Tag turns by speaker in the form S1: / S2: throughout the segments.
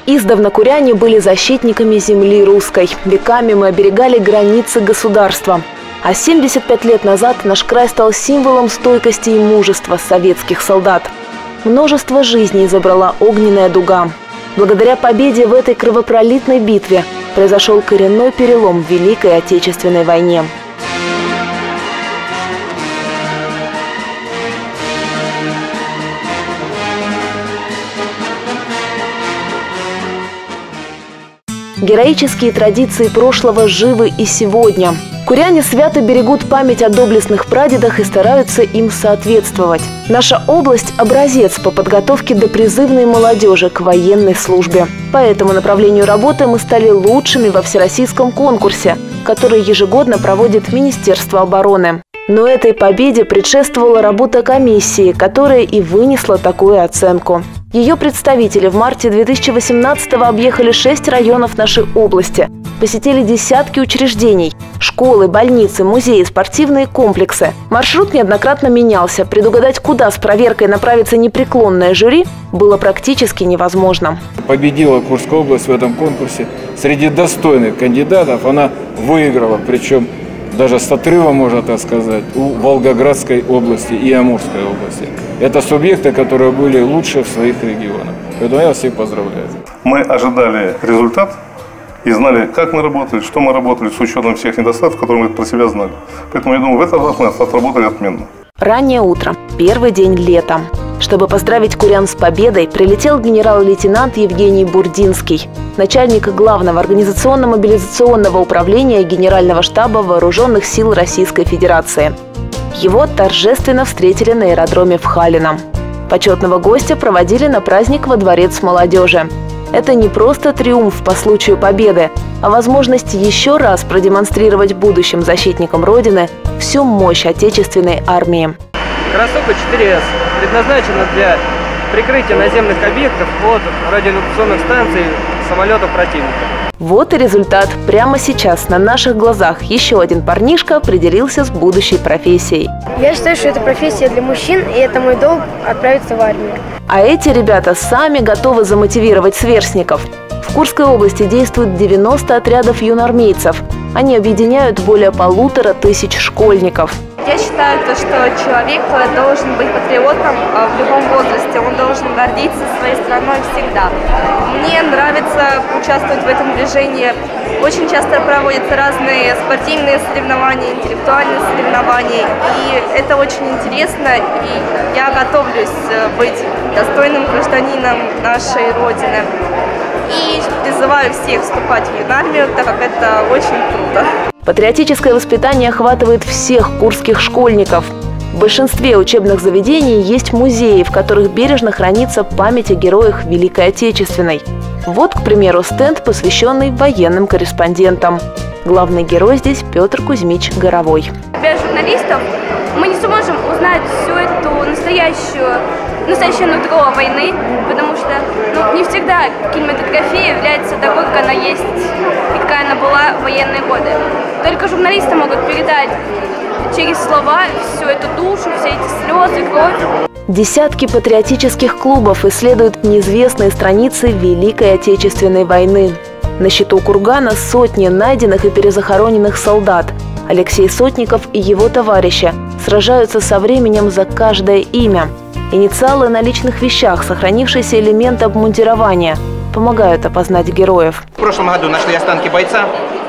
S1: Издавна куряне были защитниками земли русской. Веками мы оберегали границы государства. А 75 лет назад наш край стал символом стойкости и мужества советских солдат. Множество жизней забрала огненная дуга. Благодаря победе в этой кровопролитной битве произошел коренной перелом в Великой Отечественной войне. Героические традиции прошлого живы и сегодня. Куряне свято берегут память о доблестных прадедах и стараются им соответствовать. Наша область – образец по подготовке допризывной молодежи к военной службе. По этому направлению работы мы стали лучшими во всероссийском конкурсе, который ежегодно проводит Министерство обороны. Но этой победе предшествовала работа комиссии, которая и вынесла такую оценку. Ее представители в марте 2018-го объехали 6 районов нашей области, посетили десятки учреждений – школы, больницы, музеи, спортивные комплексы. Маршрут неоднократно менялся. Предугадать, куда с проверкой направится непреклонное жюри, было практически невозможно.
S2: Победила Курская область в этом конкурсе. Среди достойных кандидатов она выиграла, причем даже с отрывом, можно так сказать, у Волгоградской области и Амурской области. Это субъекты, которые были лучше в своих регионах. Поэтому я вас всех поздравляю.
S3: Мы ожидали результат и знали, как мы работали, что мы работали, с учетом всех недостатков, которые мы про себя знали. Поэтому, я думаю, в этот раз мы отработали отменно.
S1: Раннее утро, первый день лета. Чтобы поздравить курян с победой, прилетел генерал-лейтенант Евгений Бурдинский, начальник главного организационно-мобилизационного управления Генерального штаба Вооруженных сил Российской Федерации. Его торжественно встретили на аэродроме в Халино. Почетного гостя проводили на праздник во Дворец молодежи. Это не просто триумф по случаю победы, а возможность еще раз продемонстрировать будущим защитникам Родины всю мощь отечественной армии.
S4: Красуха 4С предназначена для прикрытия наземных объектов от радиолокационных станций самолетов противника.
S1: Вот и результат. Прямо сейчас на наших глазах еще один парнишка определился с будущей профессией.
S5: Я считаю, что это профессия для мужчин, и это мой долг отправиться в армию.
S1: А эти ребята сами готовы замотивировать сверстников. В Курской области действует 90 отрядов юноармейцев. Они объединяют более 1500 школьников.
S6: Я считаю, что человек должен быть патриотом в любом возрасте, он должен гордиться своей страной всегда. Мне нравится участвовать в этом движении. Очень часто проводятся разные спортивные соревнования, интеллектуальные соревнования, и это очень интересно, и я готовлюсь быть достойным гражданином нашей Родины. И призываю всех вступать в юнармию, так как это очень круто.
S1: Патриотическое воспитание охватывает всех курских школьников. В большинстве учебных заведений есть музеи, в которых бережно хранится память о героях Великой Отечественной. Вот, к примеру, стенд, посвященный военным корреспондентам. Главный герой здесь Петр Кузьмич Горовой.
S6: Без журналистов мы не сможем узнать всю эту настоящее нутро войны, потому что не всегда кинематография является такой, как она есть и какая она была в военные годы. Только журналисты могут передать через слова всю эту душу, все эти слезы, кровь.
S1: Десятки патриотических клубов исследуют неизвестные страницы Великой Отечественной войны. На счету кургана сотни найденных и перезахороненных солдат. Алексей Сотников и его товарищи сражаются со временем за каждое имя. Инициалы на личных вещах, сохранившиеся элементы обмундирования, помогают опознать героев.
S7: В прошлом году нашли останки бойца.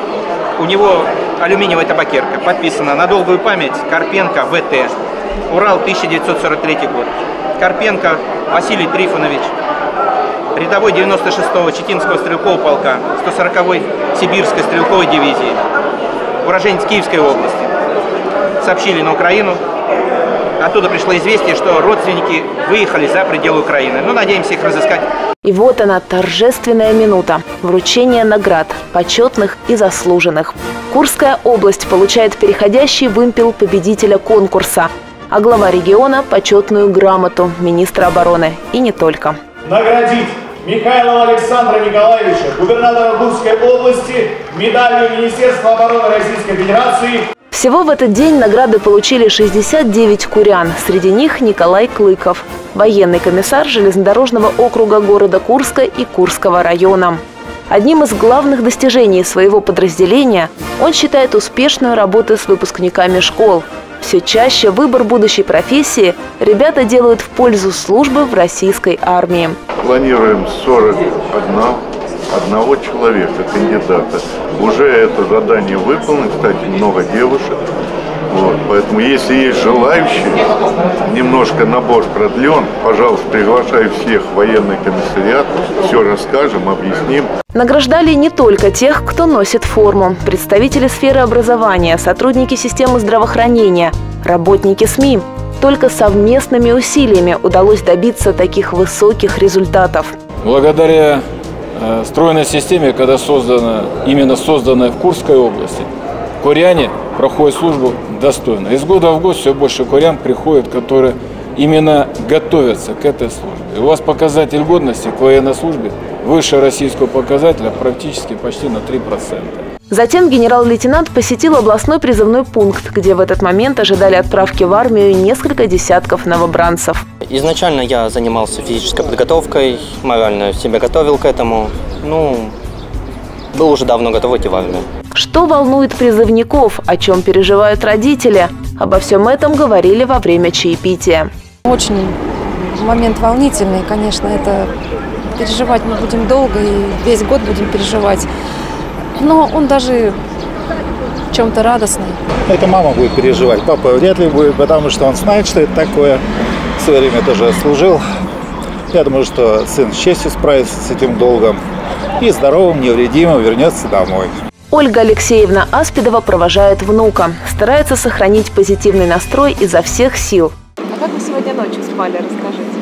S7: У него алюминиевая табакерка. Подписана на долгую память Карпенко ВТ. Урал, 1943 год. Карпенко Василий Трифонович. Рядовой 96-го Читинского стрелкового полка, 140-й Сибирской стрелковой дивизии. Уроженец Киевской области. Сообщили на Украину. Оттуда пришло известие, что родственники выехали за пределы Украины. Надеемся их разыскать.
S1: И вот она, торжественная минута. Вручение наград, почетных и заслуженных. Курская область получает переходящий вымпел победителя конкурса, а глава региона – почетную грамоту министра обороны. И не только.
S8: Наградить Михайлова Александра Николаевича, губернатора Курской области, медалью Министерства обороны Российской Федерации.
S1: Всего в этот день награды получили 69 курян. Среди них Николай Клыков, военный комиссар железнодорожного округа города Курска и Курского района. Одним из главных достижений своего подразделения он считает успешную работу с выпускниками школ. Все чаще выбор будущей профессии ребята делают в пользу службы в российской армии.
S9: Планируем 41 человека, кандидата. Уже это задание выполнено, кстати, много девушек. Вот, поэтому, если есть желающие, немножко набор продлен, пожалуйста, приглашаю всех в военный комиссариат, все расскажем, объясним.
S1: Награждали не только тех, кто носит форму. Представители сферы образования, сотрудники системы здравоохранения, работники СМИ. Только совместными усилиями удалось добиться таких высоких результатов.
S2: Благодаря стройной системе, когда именно созданная в Курской области, куряне проходят службу достойно. Из года в год все больше курян приходят, которые именно готовятся к этой службе. И у вас показатель годности к военной службе выше российского показателя практически почти на 3%.
S1: Затем генерал-лейтенант посетил областной призывной пункт, где в этот момент ожидали отправки в армию несколько десятков новобранцев.
S10: Изначально я занимался физической подготовкой, морально себя готовил к этому. Был уже давно готов идти в армию.
S1: Что волнует призывников, о чем переживают родители? Обо всем этом говорили во время чаепития.
S11: Очень момент волнительный, конечно, это переживать мы будем долго и весь год будем переживать. Но он даже в чем-то радостный.
S12: Это мама будет переживать, папа вряд ли будет, потому что он знает, что это такое. В свое время тоже служил. Я думаю, что сын с честью справится с этим долгом и здоровым, невредимым вернется домой.
S1: Ольга Алексеевна Аспидова провожает внука. Старается сохранить позитивный настрой изо всех сил.
S13: А как вы сегодня ночью спали, расскажите?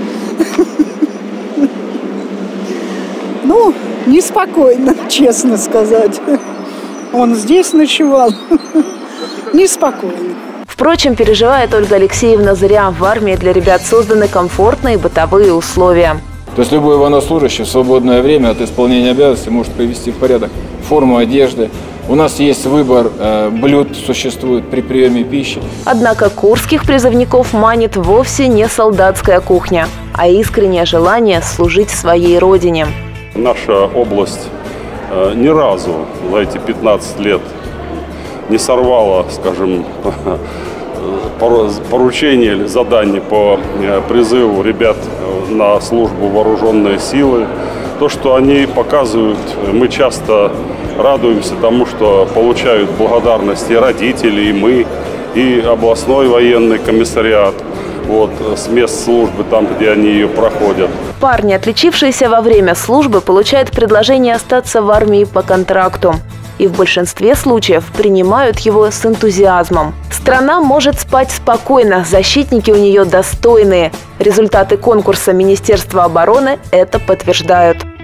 S14: Неспокойно, честно сказать. Он здесь ночевал. Неспокойно.
S1: Впрочем, переживает Ольга Алексеевна зря. В армии для ребят созданы комфортные бытовые условия.
S2: То есть любой военнослужащий в свободное время от исполнения обязанностей может привести в порядок форму одежды. У нас есть выбор блюд, существует при приеме пищи.
S1: Однако курских призывников манит вовсе не солдатская кухня, а искреннее желание служить своей родине.
S15: Наша область ни разу за эти 15 лет не сорвала, скажем, поручение или задание по призыву ребят на службу в вооруженные силы. То, что они показывают, мы часто радуемся тому, что получают благодарность и родители, и мы, и областной военный комиссариат. С мест службы, там, где они ее проходят.
S1: Парни, отличившиеся во время службы, получают предложение остаться в армии по контракту. И в большинстве случаев принимают его с энтузиазмом. Страна может спать спокойно, защитники у нее достойные. Результаты конкурса Министерства обороны это подтверждают.